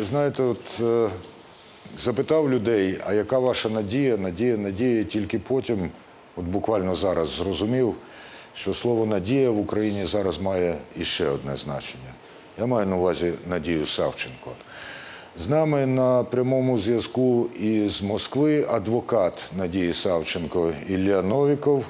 знаєте, запитав людей, а яка ваша надія, надія, тільки потім, буквально зараз зрозумів, що слово «надія» в Україні зараз має іще одне значення. Я маю на увазі Надію Савченко. З нами на прямому зв'язку із Москви адвокат Надії Савченко Ілля Новіков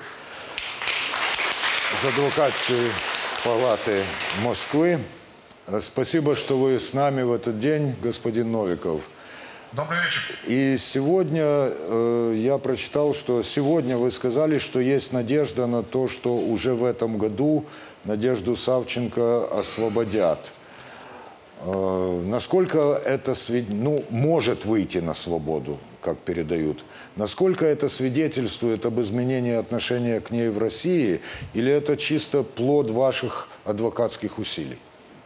з адвокатской палаты Москвы. Спасибо, что вы с нами в этот день, господин Новиков. Добрый вечер. И сегодня я прочитал, что сегодня вы сказали, что есть надежда на то, что уже в этом году Надежду Савченко освободят. Насколько это может выйти на свободу, как передают? Насколько это свидетельствует об изменении отношения к ней в России, или это чисто плод ваших адвокатских усилий?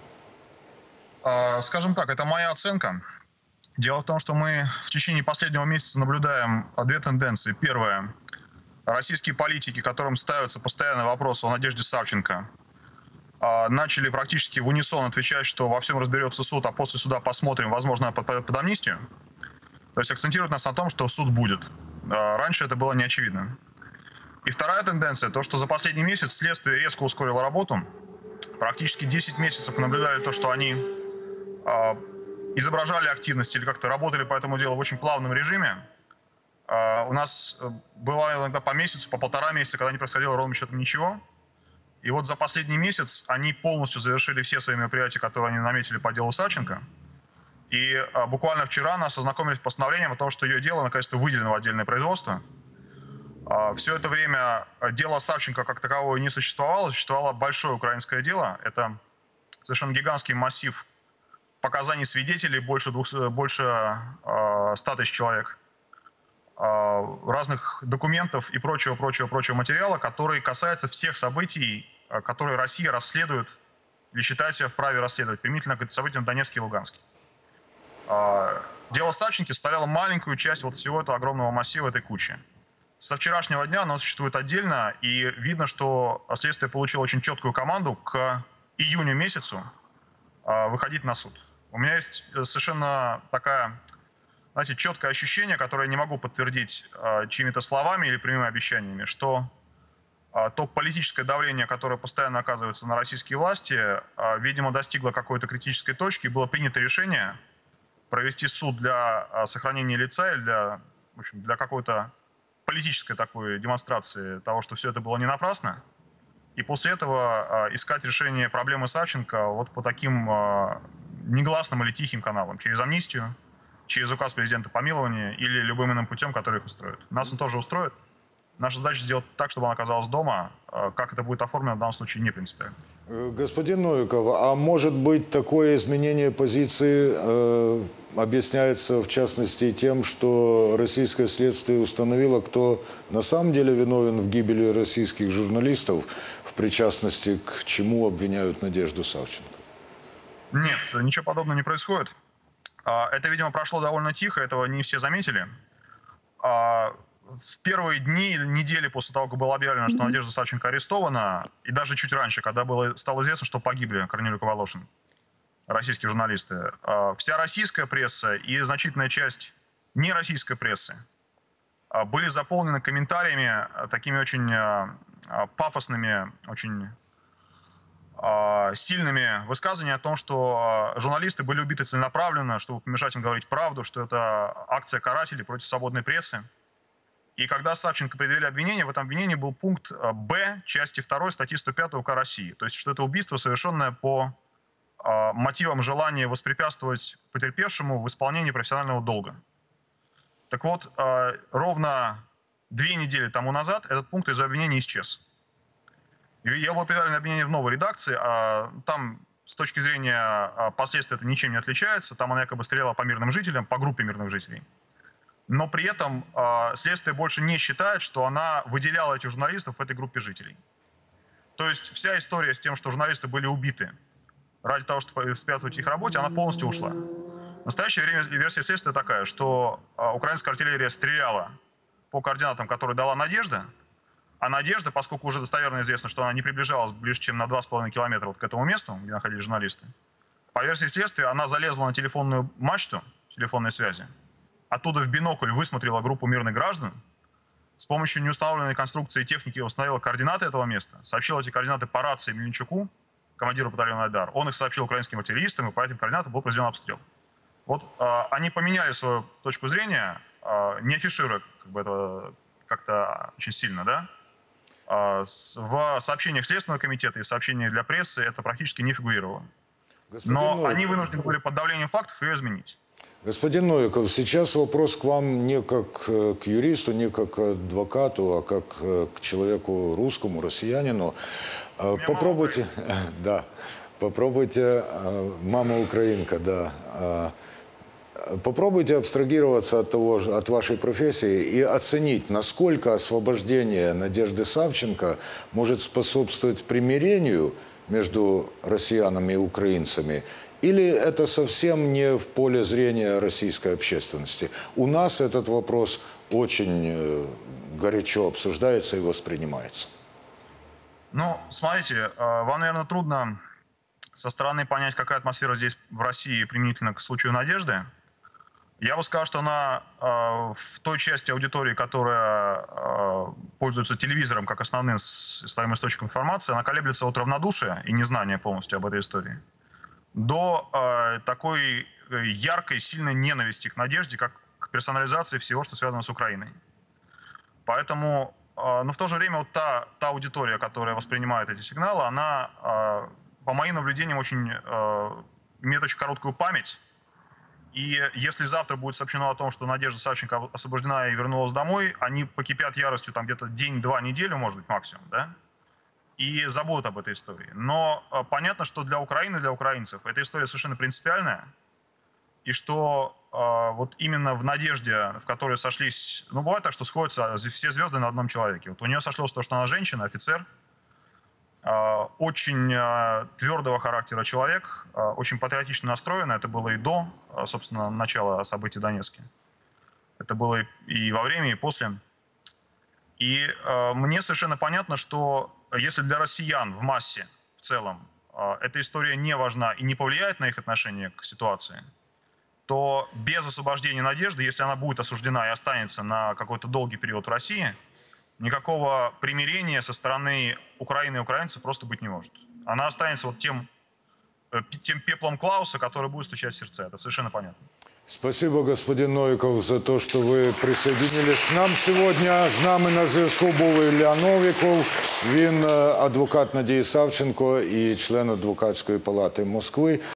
Скажем так, это моя оценка. Дело в том, что мы в течение последнего месяца наблюдаем две тенденции. Первое. Российские политики, которым ставится постоянный вопрос о Надежде Савченко, начали практически в унисон отвечать, что во всем разберется суд, а после суда посмотрим, возможно, под амнистию. То есть акцентируют нас на том, что суд будет. Раньше это было не очевидно. И вторая тенденция, то, что за последний месяц следствие резко ускорило работу. Практически 10 месяцев мы наблюдали то, что они изображали активность или как-то работали по этому делу в очень плавном режиме. У нас было иногда по месяцу, по полтора месяца, когда не происходило ровным счетом ничего. И вот за последний месяц они полностью завершили все свои мероприятия, которые они наметили по делу Савченко. И буквально вчера нас ознакомились с постановлением о том, что ее дело наконец-то выделено в отдельное производство. Все это время дело Савченко как таковое не существовало. Существовало большое украинское дело. Это совершенно гигантский массив показаний свидетелей, больше 100 тысяч человек, разных документов и прочего материала, который касается всех событий, которые Россия расследует или считает себя вправе расследовать, применительно к событиям в Донецке и Луганске. Дело Савченко составляло маленькую часть вот всего этого огромного массива, этой кучи. Со вчерашнего дня оно существует отдельно, и видно, что следствие получило очень четкую команду к июню месяцу выходить на суд. У меня есть совершенно такая, знаете, четкое ощущение, которое я не могу подтвердить чьими-то словами или прямыми обещаниями, что то политическое давление, которое постоянно оказывается на российские власти, видимо, достигло какой-то критической точки, и было принято решение провести суд для сохранения лица или для какой-то политической такой демонстрации того, что все это было не напрасно. И после этого искать решение проблемы Савченко вот по таким негласным или тихим каналам, через амнистию, через указ президента помилования или любым иным путем, который их устроит. Нас он тоже устроит. Наша задача сделать так, чтобы он оказалась дома. Как это будет оформлено, в данном случае не принципиально. Господин Новиков, а может быть такое изменение позиции объясняется в частности тем, что российское следствие установило, кто на самом деле виновен в гибели российских журналистов, в причастности к чему обвиняют Надежду Савченко? Нет, ничего подобного не происходит. Это, видимо, прошло довольно тихо, этого не все заметили. В первые дни или недели после того, как было объявлено, что Надежда Савченко арестована, и даже чуть раньше, когда стало известно, что погибли Корнелюк и Волошин, российские журналисты, вся российская пресса и значительная часть нероссийской прессы были заполнены комментариями, такими очень пафосными, очень сильными высказываниями о том, что журналисты были убиты целенаправленно, чтобы помешать им говорить правду, что это акция карателей против свободной прессы. И когда Савченко предъявили обвинение, в этом обвинении был пункт Б части 2 статьи 105 УК России. То есть, что это убийство, совершенное по мотивам желания воспрепятствовать потерпевшему в исполнении профессионального долга. Так вот, ровно 2 недели тому назад этот пункт из обвинения исчез. Я был предъявлено обвинение в новой редакции, там с точки зрения последствий это ничем не отличается, там она якобы стреляла по мирным жителям, по группе мирных жителей. Но при этом следствие больше не считает, что она выделяла этих журналистов в этой группе жителей. То есть вся история с тем, что журналисты были убиты ради того, чтобы спрятать их работе, она полностью ушла. В настоящее время версия следствия такая, что украинская артиллерия стреляла по координатам, которые дала Надежда, а Надежда, поскольку уже достоверно известно, что она не приближалась ближе, чем на 2,5 километра вот к этому месту, где находились журналисты, По версии следствия, она залезла на телефонную мачту телефонной связи, оттуда в бинокль высмотрела группу мирных граждан, с помощью неустановленной конструкции техники установила координаты этого места, сообщила эти координаты по рации Мельничуку, командиру батальона «Айдар». Он их сообщил украинским артиллеристам, и по этим координатам был произведен обстрел. Вот они поменяли свою точку зрения, не афишируя это как-то очень сильно, да? В сообщениях Следственного комитета и сообщениях для прессы это практически не фигурировало. Но они вынуждены были под давлением фактов ее изменить. Господин Новиков, сейчас вопрос к вам не как к юристу, не как к адвокату, а как к человеку русскому, россиянину. Попробуйте, да, попробуйте, мама украинка, да, попробуйте абстрагироваться от вашей профессии и оценить, насколько освобождение Надежды Савченко может способствовать примирению между россиянами и украинцами, или это совсем не в поле зрения российской общественности? У нас этот вопрос очень горячо обсуждается и воспринимается. Ну, смотрите, вам, наверное, трудно со стороны понять, какая атмосфера здесь в России применительно к случаю Надежды. Я бы сказал, что она в той части аудитории, которая пользуется телевизором как основным своим источником информации, она колеблется от равнодушия и незнания полностью об этой истории до такой яркой, сильной ненависти к Надежде, как к персонализации всего, что связано с Украиной. Поэтому, но в то же время вот та аудитория, которая воспринимает эти сигналы, она, по моим наблюдениям, имеет очень короткую память. И если завтра будет сообщено о том, что Надежда Савченко освобождена и вернулась домой, они покипят яростью там где-то день, два, неделю, может быть, максимум, да? И забудут об этой истории. Но понятно, что для Украины, для украинцев эта история совершенно принципиальная. И что вот именно в Надежде, в которой сошлись... Ну, бывает так, что сходятся все звезды на одном человеке. Вот у нее сошлось то, что она женщина, офицер, очень твердого характера человек, очень патриотично настроена. Это было и до, собственно, начала событий в Донецке. Это было и во время, и после. И мне совершенно понятно, что если для россиян в массе в целом эта история не важна и не повлияет на их отношение к ситуации, то без освобождения Надежды, если она будет осуждена и останется на какой-то долгий период в России, никакого примирения со стороны Украины и украинцев просто быть не может. Она останется вот тем пеплом Клауса, который будет стучать в сердце. Это совершенно понятно. Спасибо, господин Новиков, за то, что вы присоединились к нам сегодня. З нами на зв'язку був Ілля Новіков. Він адвокат Надії Савченко і член адвокатської палати Москви.